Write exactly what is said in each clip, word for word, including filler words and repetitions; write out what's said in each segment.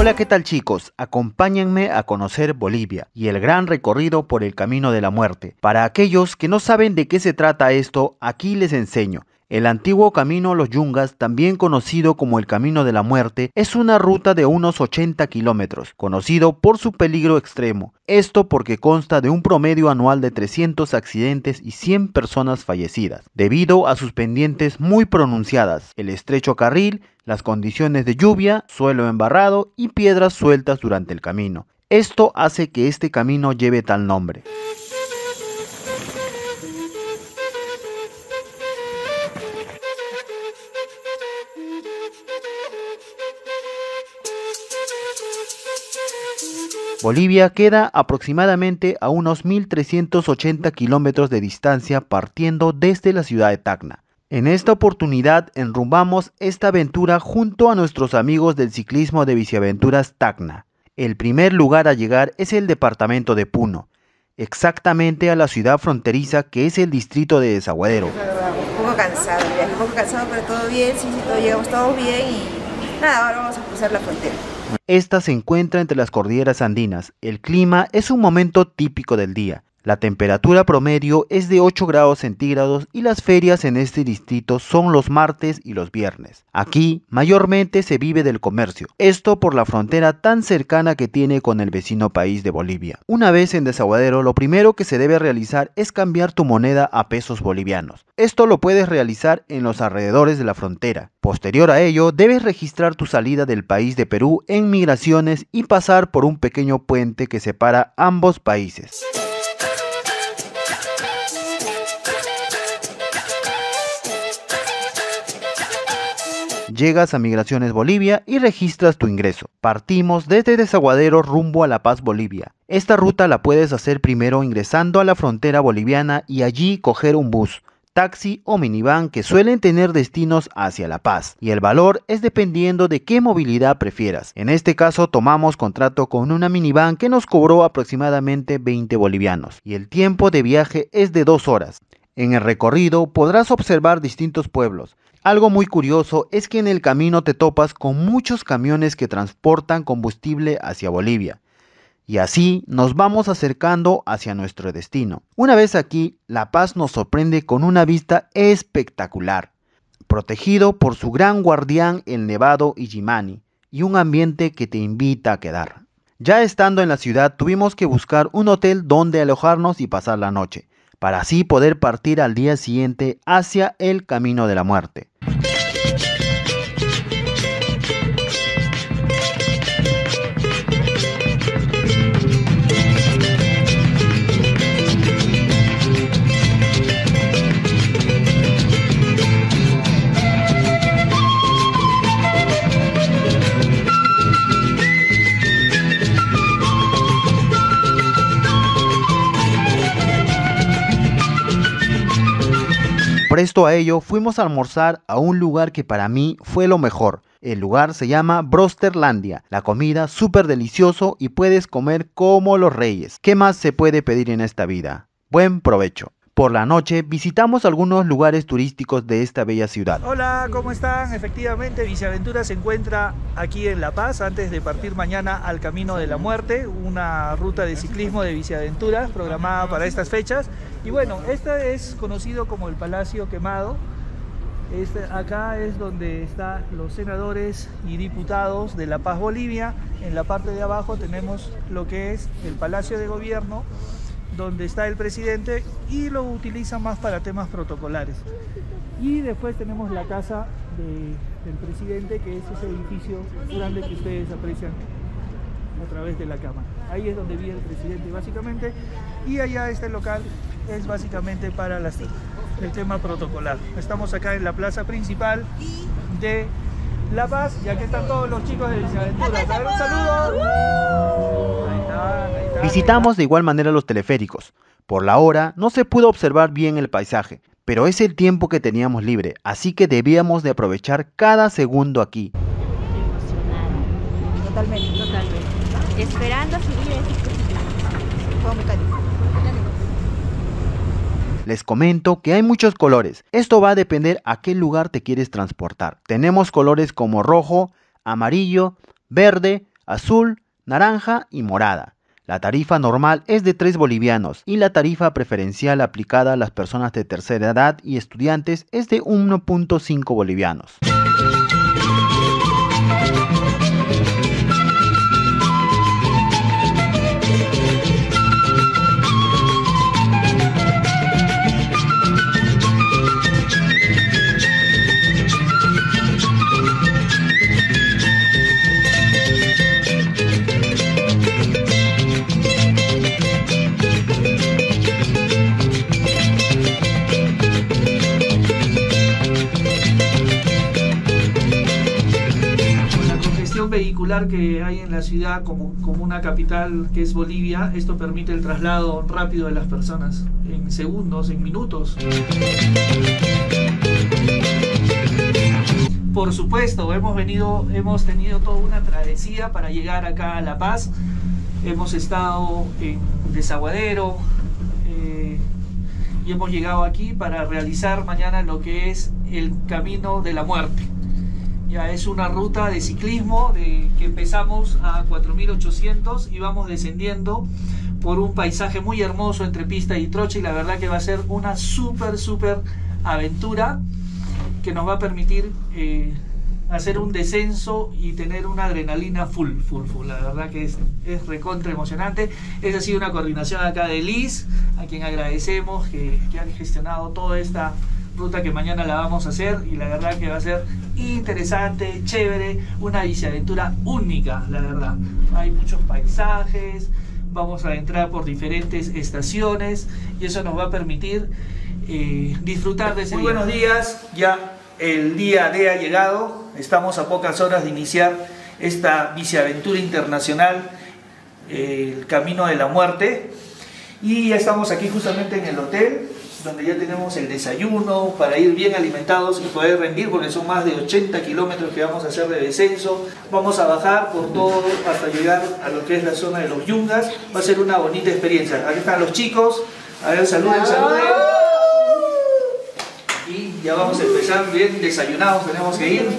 Hola, ¿qué tal chicos? Acompáñenme a conocer Bolivia y el gran recorrido por el Camino de la Muerte. Para aquellos que no saben de qué se trata esto, aquí les enseño. El antiguo Camino Los Yungas, también conocido como el Camino de la Muerte, es una ruta de unos ochenta kilómetros, conocido por su peligro extremo. Esto porque consta de un promedio anual de trescientos accidentes y cien personas fallecidas, debido a sus pendientes muy pronunciadas, el estrecho carril, las condiciones de lluvia, suelo embarrado y piedras sueltas durante el camino. Esto hace que este camino lleve tal nombre. Bolivia queda aproximadamente a unos mil trescientos ochenta kilómetros de distancia partiendo desde la ciudad de Tacna. En esta oportunidad enrumbamos esta aventura junto a nuestros amigos del ciclismo de Biciaventuras Tacna. El primer lugar a llegar es el departamento de Puno, exactamente a la ciudad fronteriza que es el distrito de Desaguadero. Un poco cansado, un poco cansado, pero todo bien, sí, sí, todo, llegamos todos bien y nada, ahora vamos a cruzar la frontera. Esta se encuentra entre las cordilleras andinas. El clima es un momento típico del día. La temperatura promedio es de ocho grados centígrados y las ferias en este distrito son los martes y los viernes. Aquí mayormente se vive del comercio, esto por la frontera tan cercana que tiene con el vecino país de Bolivia. Una vez en Desaguadero, lo primero que se debe realizar es cambiar tu moneda a pesos bolivianos. Esto lo puedes realizar en los alrededores de la frontera. Posterior a ello, debes registrar tu salida del país de Perú en migraciones y pasar por un pequeño puente que separa ambos países. Llegas a Migraciones Bolivia y registras tu ingreso. Partimos desde Desaguadero rumbo a La Paz, Bolivia. Esta ruta la puedes hacer primero ingresando a la frontera boliviana y allí coger un bus, taxi o minivan que suelen tener destinos hacia La Paz, y el valor es dependiendo de qué movilidad prefieras. En este caso tomamos contrato con una minivan que nos cobró aproximadamente veinte bolivianos y el tiempo de viaje es de dos horas. En el recorrido podrás observar distintos pueblos. Algo muy curioso es que en el camino te topas con muchos camiones que transportan combustible hacia Bolivia. Y así nos vamos acercando hacia nuestro destino. Una vez aquí, La Paz nos sorprende con una vista espectacular, protegido por su gran guardián el Nevado Illimani, y un ambiente que te invita a quedar. Ya estando en la ciudad tuvimos que buscar un hotel donde alojarnos y pasar la noche, para así poder partir al día siguiente hacia el Camino de la Muerte. Presto a ello, fuimos a almorzar a un lugar que para mí fue lo mejor. El lugar se llama Brosterlandia. La comida súper delicioso y puedes comer como los reyes. ¿Qué más se puede pedir en esta vida? Buen provecho. Por la noche visitamos algunos lugares turísticos de esta bella ciudad. Hola, ¿cómo están? Efectivamente, Biciaventuras se encuentra aquí en La Paz antes de partir mañana al Camino de la Muerte, una ruta de ciclismo de Biciaventuras programada para estas fechas. Y bueno, este es conocido como el Palacio Quemado. Este, acá es donde están los senadores y diputados de La Paz, Bolivia. En la parte de abajo tenemos lo que es el Palacio de Gobierno, donde está el presidente y lo utilizan más para temas protocolares. Y después tenemos la casa de, del presidente, que es ese edificio grande que ustedes aprecian a través de la cámara. Ahí es donde vive el presidente básicamente, y allá este local es básicamente para las, el tema protocolar. Estamos acá en la plaza principal de La Paz y aquí están todos los chicos de Biciaventuras. A ver, un saludo. Ahí está, ahí está. Visitamos de igual manera los teleféricos. Por la hora no se pudo observar bien el paisaje, pero es el tiempo que teníamos libre, así que debíamos de aprovechar cada segundo aquí. Emocionado. Totalmente, totalmente. Esperando subir ese fue muy cariño. Les comento que hay muchos colores. Esto va a depender a qué lugar te quieres transportar. Tenemos colores como rojo, amarillo, verde, azul, naranja y morada. La tarifa normal es de tres bolivianos y la tarifa preferencial aplicada a las personas de tercera edad y estudiantes es de uno punto cinco bolivianos. Vehicular que hay en la ciudad como, como una capital que es Bolivia, esto permite el traslado rápido de las personas en segundos, en minutos. Por supuesto, hemos venido, hemos tenido toda una travesía para llegar acá a La Paz. Hemos estado en Desaguadero eh, y hemos llegado aquí para realizar mañana lo que es el Camino de la Muerte. Ya es una ruta de ciclismo de, que empezamos a cuatro mil ochocientos y vamos descendiendo por un paisaje muy hermoso entre pista y trocha, y la verdad que va a ser una súper súper aventura que nos va a permitir eh, hacer un descenso y tener una adrenalina full, full, full. La verdad que es, es recontra emocionante. Esa ha sido una coordinación acá de Liz, a quien agradecemos que, que han gestionado toda esta ruta que mañana la vamos a hacer, y la verdad que va a ser interesante, chévere, una biciaventura única, la verdad. Hay muchos paisajes, vamos a entrar por diferentes estaciones y eso nos va a permitir eh, disfrutar de ese día. Muy buenos días, ya el día D ha llegado, estamos a pocas horas de iniciar esta biciaventura internacional, eh, el Camino de la Muerte, y ya estamos aquí justamente en el hotel, donde ya tenemos el desayuno para ir bien alimentados y poder rendir, porque son más de ochenta kilómetros que vamos a hacer de descenso. Vamos a bajar por todo hasta llegar a lo que es la zona de los Yungas. Va a ser una bonita experiencia. Aquí están los chicos, a ver, saluden, saluden. Y ya vamos a empezar bien desayunados, tenemos que ir.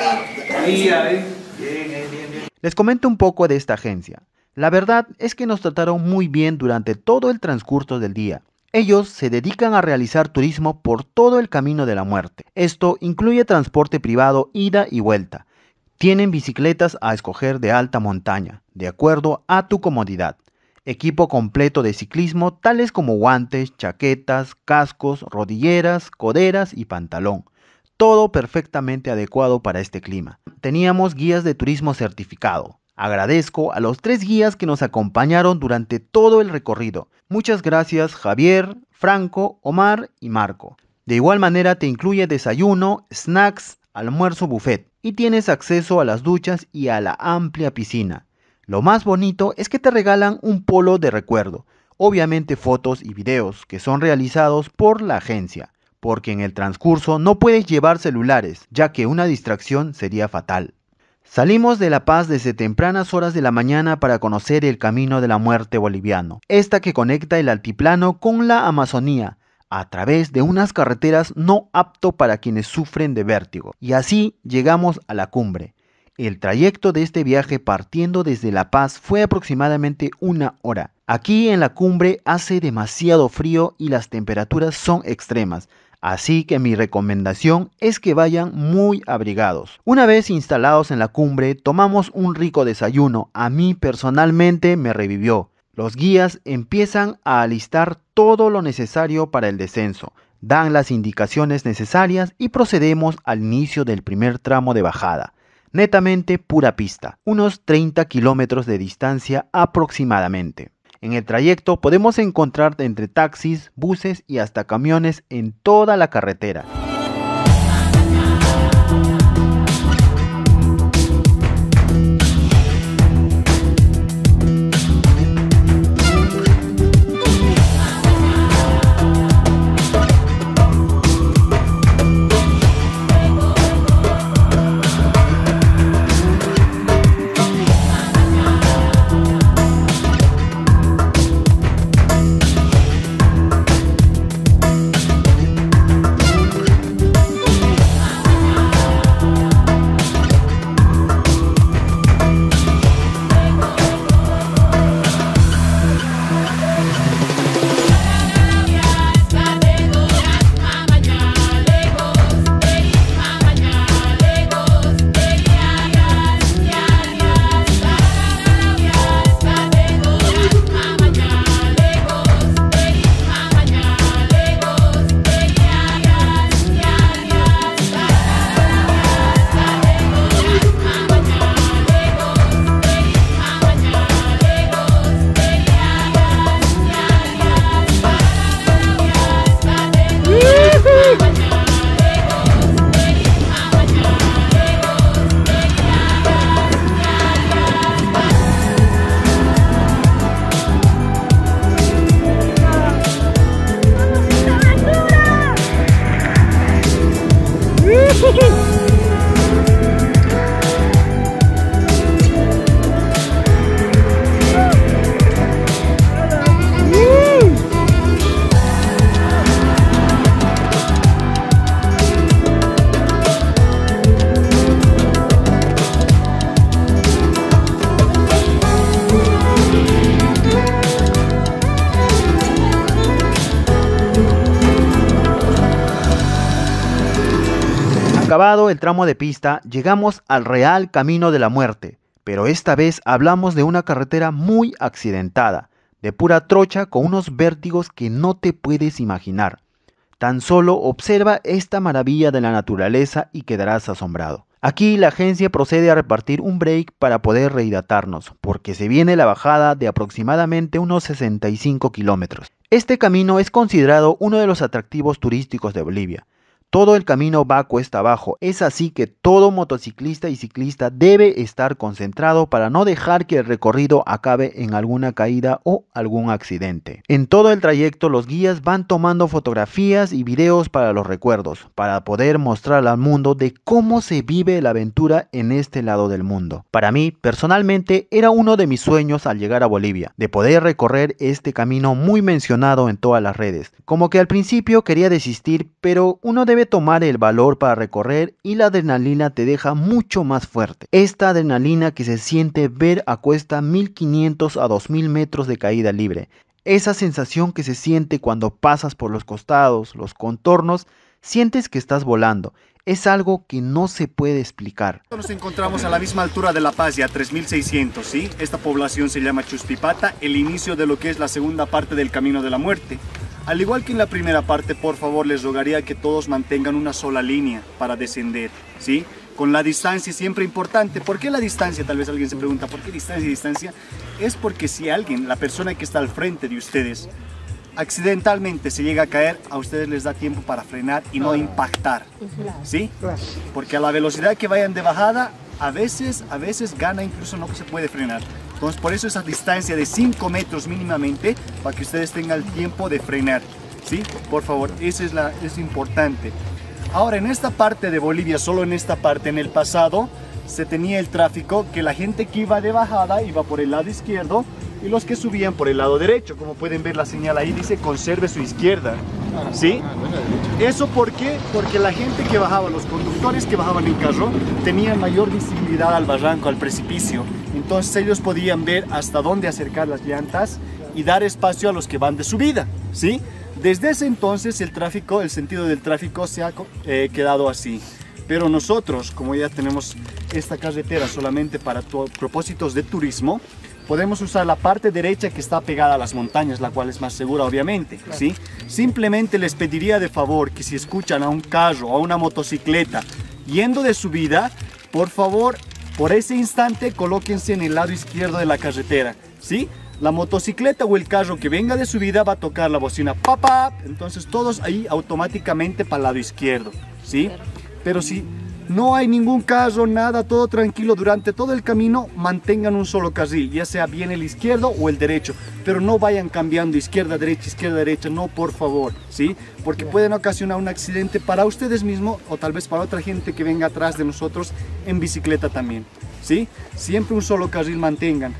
Ahí, a ver. Bien, bien, bien, bien. Les comento un poco de esta agencia. La verdad es que nos trataron muy bien durante todo el transcurso del día. Ellos se dedican a realizar turismo por todo el Camino de la Muerte. Esto incluye transporte privado ida y vuelta. Tienen bicicletas a escoger de alta montaña, de acuerdo a tu comodidad. Equipo completo de ciclismo tales como guantes, chaquetas, cascos, rodilleras, coderas y pantalón. Todo perfectamente adecuado para este clima. Teníamos guías de turismo certificado. Agradezco a los tres guías que nos acompañaron durante todo el recorrido. Muchas gracias Javier, Franco, Omar y Marco. De igual manera te incluye desayuno, snacks, almuerzo buffet y tienes acceso a las duchas y a la amplia piscina. Lo más bonito es que te regalan un polo de recuerdo, obviamente fotos y videos que son realizados por la agencia, porque en el transcurso no puedes llevar celulares, ya que una distracción sería fatal. Salimos de La Paz desde tempranas horas de la mañana para conocer el Camino de la Muerte boliviano, esta que conecta el altiplano con la Amazonía, a través de unas carreteras no apto para quienes sufren de vértigo, y así llegamos a la cumbre. El trayecto de este viaje partiendo desde La Paz fue aproximadamente una hora. Aquí en la cumbre hace demasiado frío y las temperaturas son extremas, así que mi recomendación es que vayan muy abrigados. Una vez instalados en la cumbre, tomamos un rico desayuno. A mí personalmente me revivió. Los guías empiezan a alistar todo lo necesario para el descenso, dan las indicaciones necesarias y procedemos al inicio del primer tramo de bajada. Netamente pura pista, unos treinta kilómetros de distancia aproximadamente. En el trayecto podemos encontrar entre taxis, buses y hasta camiones en toda la carretera. Acabado el tramo de pista, llegamos al real camino de la muerte, pero esta vez hablamos de una carretera muy accidentada, de pura trocha con unos vértigos que no te puedes imaginar. Tan solo observa esta maravilla de la naturaleza y quedarás asombrado. Aquí la agencia procede a repartir un break para poder rehidratarnos, porque se viene la bajada de aproximadamente unos sesenta y cinco kilómetros. Este camino es considerado uno de los atractivos turísticos de Bolivia. Todo el camino va cuesta abajo, es así que todo motociclista y ciclista debe estar concentrado para no dejar que el recorrido acabe en alguna caída o algún accidente. En todo el trayecto los guías van tomando fotografías y videos para los recuerdos, para poder mostrar al mundo de cómo se vive la aventura en este lado del mundo. Para mí, personalmente, era uno de mis sueños al llegar a Bolivia, de poder recorrer este camino muy mencionado en todas las redes. Como que al principio quería desistir, pero uno debe tomar el valor para recorrer y la adrenalina te deja mucho más fuerte. Esta adrenalina que se siente ver a cuesta mil quinientos a dos mil metros de caída libre. Esa sensación que se siente cuando pasas por los costados, los contornos, sientes que estás volando. Es algo que no se puede explicar. Nos encontramos a la misma altura de La Paz, ya tres mil seiscientos, ¿sí? Esta población se llama Chuspipata, el inicio de lo que es la segunda parte del Camino de la Muerte. Al igual que en la primera parte, por favor, les rogaría que todos mantengan una sola línea para descender, ¿sí? Con la distancia siempre importante. ¿Por qué la distancia? Tal vez alguien se pregunta, ¿por qué distancia y distancia? Es porque si alguien, la persona que está al frente de ustedes, accidentalmente se llega a caer, a ustedes les da tiempo para frenar y no impactar, ¿sí? Porque a la velocidad que vayan de bajada, a veces, a veces gana, incluso no se puede frenar. Entonces por eso esa distancia de cinco metros mínimamente, para que ustedes tengan el tiempo de frenar, ¿sí? Por favor, eso es, la, es importante. Ahora, en esta parte de Bolivia, solo en esta parte, en el pasado, se tenía el tráfico que la gente que iba de bajada iba por el lado izquierdo y los que subían por el lado derecho. Como pueden ver, la señal ahí dice conserve su izquierda, ¿sí? ¿Eso por qué? Porque la gente que bajaba, los conductores que bajaban en carro, tenían mayor visibilidad al barranco, al precipicio. Entonces ellos podían ver hasta dónde acercar las llantas y dar espacio a los que van de subida, ¿sí? Desde ese entonces el tráfico, el sentido del tráfico se ha eh, quedado así. Pero nosotros, como ya tenemos esta carretera solamente para propósitos de turismo, podemos usar la parte derecha que está pegada a las montañas, la cual es más segura obviamente, ¿sí? Simplemente les pediría de favor que si escuchan a un carro o a una motocicleta yendo de subida, por favor, por ese instante colóquense en el lado izquierdo de la carretera, ¿sí? La motocicleta o el carro que venga de subida va a tocar la bocina ¡papá! Entonces todos ahí automáticamente para el lado izquierdo, ¿sí? Pero si no hay ningún carro, nada, todo tranquilo durante todo el camino, mantengan un solo carril, ya sea bien el izquierdo o el derecho, pero no vayan cambiando izquierda, derecha, izquierda, derecha, no, por favor, ¿sí? Porque pueden ocasionar un accidente para ustedes mismos o tal vez para otra gente que venga atrás de nosotros en bicicleta también, ¿sí? Siempre un solo carril mantengan,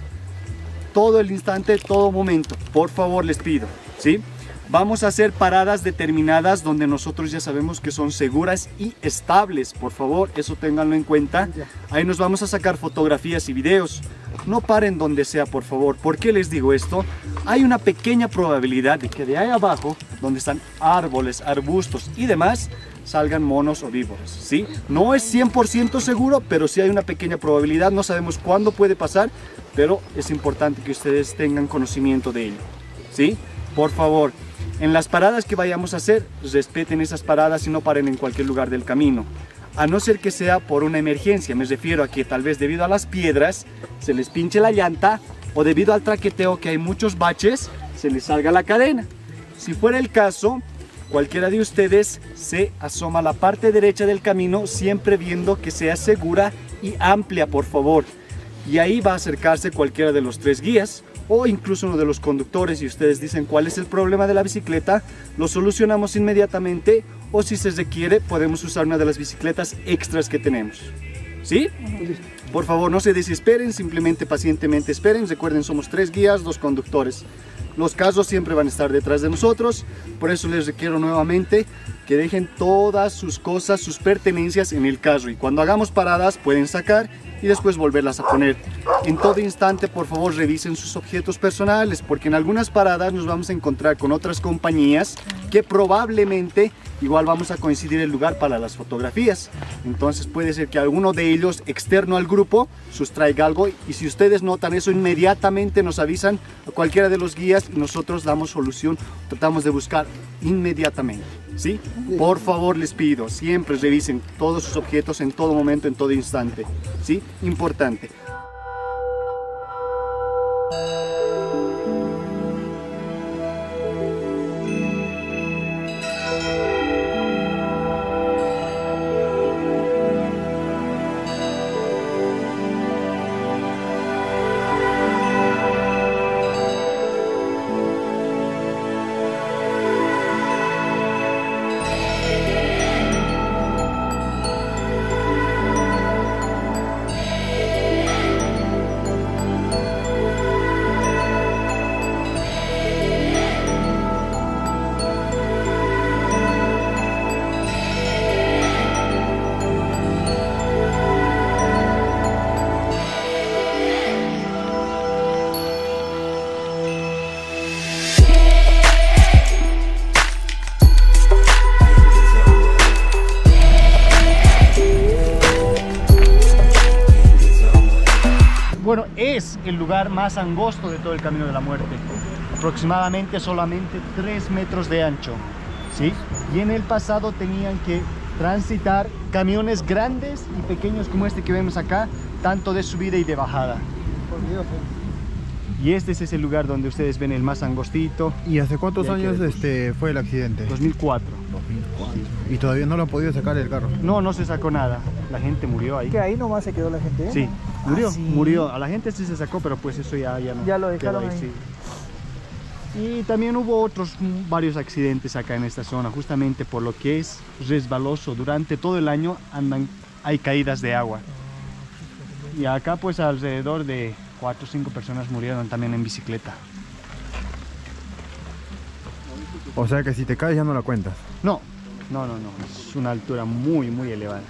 todo el instante, todo momento, por favor les pido, ¿sí? Vamos a hacer paradas determinadas donde nosotros ya sabemos que son seguras y estables, por favor, eso ténganlo en cuenta. Ahí nos vamos a sacar fotografías y videos. No paren donde sea, por favor. ¿Por qué les digo esto? Hay una pequeña probabilidad de que de ahí abajo, donde están árboles, arbustos y demás, salgan monos o víboras, ¿sí? No es cien por ciento seguro, pero sí hay una pequeña probabilidad. No sabemos cuándo puede pasar, pero es importante que ustedes tengan conocimiento de ello, ¿sí? Por favor. En las paradas que vayamos a hacer, respeten esas paradas y no paren en cualquier lugar del camino. A no ser que sea por una emergencia, me refiero a que tal vez debido a las piedras se les pinche la llanta o debido al traqueteo que hay muchos baches, se les salga la cadena. Si fuera el caso, cualquiera de ustedes se asoma a la parte derecha del camino, siempre viendo que sea segura y amplia, por favor. Y ahí va a acercarse cualquiera de los tres guías o incluso uno de los conductores y ustedes dicen cuál es el problema de la bicicleta, lo solucionamos inmediatamente o si se requiere podemos usar una de las bicicletas extras que tenemos, ¿sí? Por favor no se desesperen, simplemente pacientemente esperen, recuerden somos tres guías, dos conductores. Los carros siempre van a estar detrás de nosotros, por eso les requiero nuevamente que dejen todas sus cosas, sus pertenencias en el carro y cuando hagamos paradas pueden sacar y después volverlas a poner. En todo instante, por favor, revisen sus objetos personales, porque en algunas paradas nos vamos a encontrar con otras compañías que probablemente igual vamos a coincidir el lugar para las fotografías. Entonces puede ser que alguno de ellos externo al grupo sustraiga algo, y si ustedes notan eso, inmediatamente nos avisan a cualquiera de los guías y nosotros damos solución, tratamos de buscar inmediatamente. ¿Sí? Por favor, les pido, siempre revisen todos sus objetos en todo momento, en todo instante. ¿Sí? Importante. Bueno, es el lugar más angosto de todo el Camino de la Muerte, aproximadamente solamente tres metros de ancho, ¿sí? Y en el pasado tenían que transitar camiones grandes y pequeños como este que vemos acá, tanto de subida y de bajada. Y este es el lugar donde ustedes ven el más angostito. ¿Y hace cuántos años este, fue el accidente? dos mil cuatro. dos mil cuatro. ¿Y todavía no lo han podido sacar del carro? No, no se sacó nada. La gente murió ahí. ¿Que ahí nomás se quedó la gente? ¿eh? Sí, murió, Ah, sí. murió. A la gente sí se sacó, pero pues eso ya, ya no. Ya lo dejaron quedó ahí. Sí. Y también hubo otros mm, varios accidentes acá en esta zona, justamente por lo que es resbaloso. Durante todo el año andan, hay caídas de agua. Y acá pues alrededor de cuatro o cinco personas murieron también en bicicleta. O sea que si te caes ya no la cuentas. No, no, no, no. Es una altura muy, muy elevada.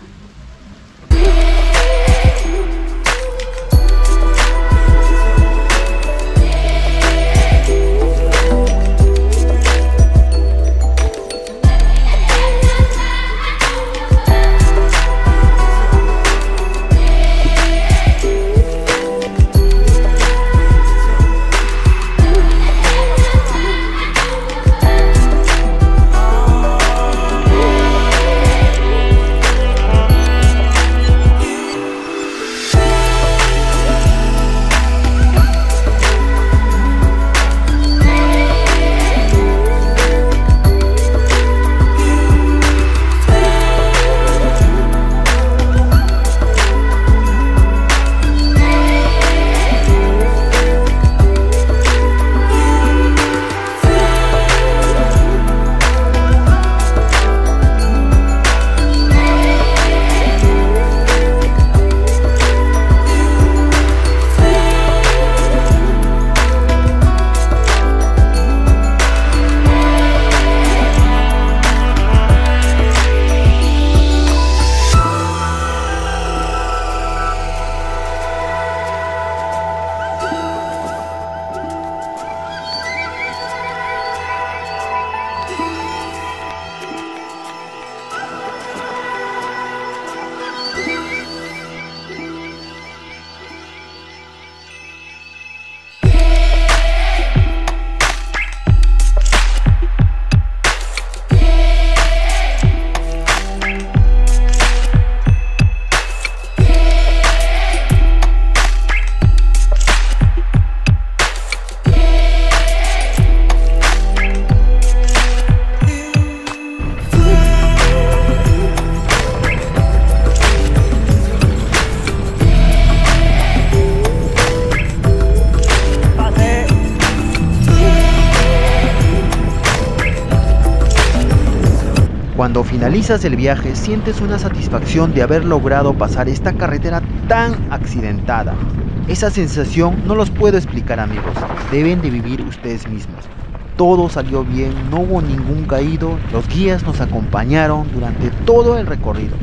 Cuando finalizas el viaje, sientes una satisfacción de haber logrado pasar esta carretera tan accidentada. Esa sensación no los puedo explicar, amigos, deben de vivir ustedes mismos. Todo salió bien, no hubo ningún caído, los guías nos acompañaron durante todo el recorrido.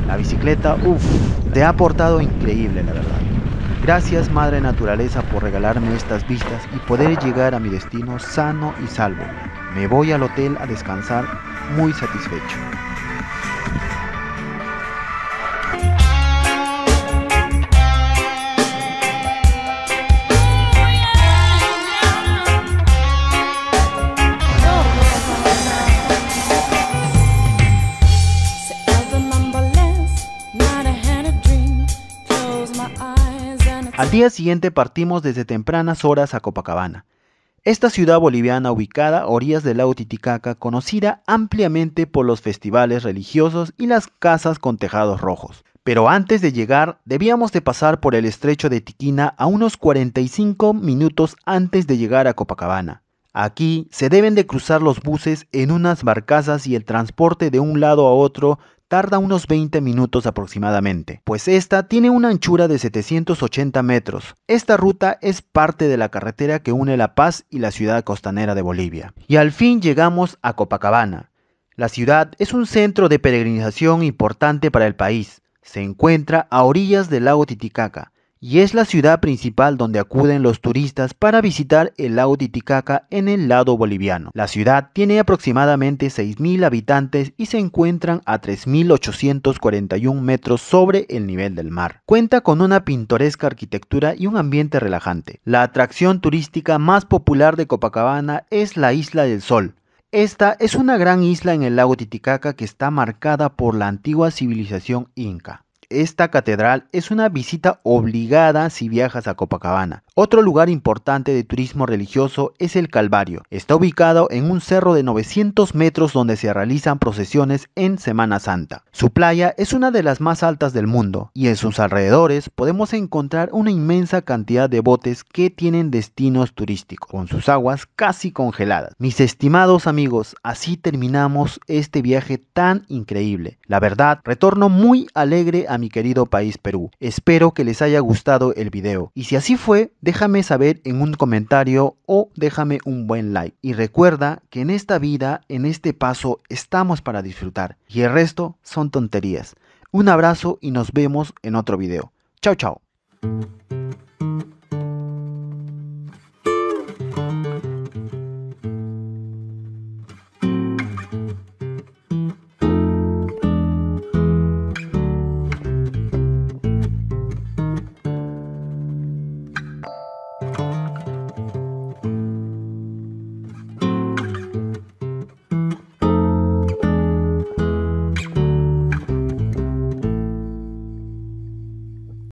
La bicicleta, uff, te ha portado increíble la verdad. Gracias Madre Naturaleza por regalarme estas vistas y poder llegar a mi destino sano y salvo. Me voy al hotel a descansar muy satisfecho. Al día siguiente partimos desde tempranas horas a Copacabana. Esta ciudad boliviana ubicada a orillas del lago Titicaca, conocida ampliamente por los festivales religiosos y las casas con tejados rojos. Pero antes de llegar, debíamos de pasar por el estrecho de Tiquina a unos cuarenta y cinco minutos antes de llegar a Copacabana. Aquí se deben de cruzar los buses en unas barcazas y el transporte de un lado a otro tarda unos veinte minutos aproximadamente, pues esta tiene una anchura de setecientos ochenta metros. Esta ruta es parte de la carretera que une La Paz y la ciudad costanera de Bolivia. Y al fin llegamos a Copacabana. La ciudad es un centro de peregrinación importante para el país. Se encuentra a orillas del lago Titicaca y es la ciudad principal donde acuden los turistas para visitar el lago Titicaca en el lado boliviano. La ciudad tiene aproximadamente seis mil habitantes y se encuentran a tres mil ochocientos cuarenta y un metros sobre el nivel del mar. Cuenta con una pintoresca arquitectura y un ambiente relajante. La atracción turística más popular de Copacabana es la Isla del Sol. Esta es una gran isla en el lago Titicaca que está marcada por la antigua civilización inca. Esta catedral es una visita obligada si viajas a Copacabana. Otro lugar importante de turismo religioso es el Calvario. Está ubicado en un cerro de novecientos metros donde se realizan procesiones en Semana Santa. Su playa es una de las más altas del mundo y en sus alrededores podemos encontrar una inmensa cantidad de botes que tienen destinos turísticos, con sus aguas casi congeladas. Mis estimados amigos, así terminamos este viaje tan increíble. La verdad, retorno muy alegre a mi querido país Perú. Espero que les haya gustado el video y si así fue, déjame saber en un comentario o déjame un buen like. Y recuerda que en esta vida, en este paso, estamos para disfrutar y el resto son tonterías. Un abrazo y nos vemos en otro video. Chao, chao.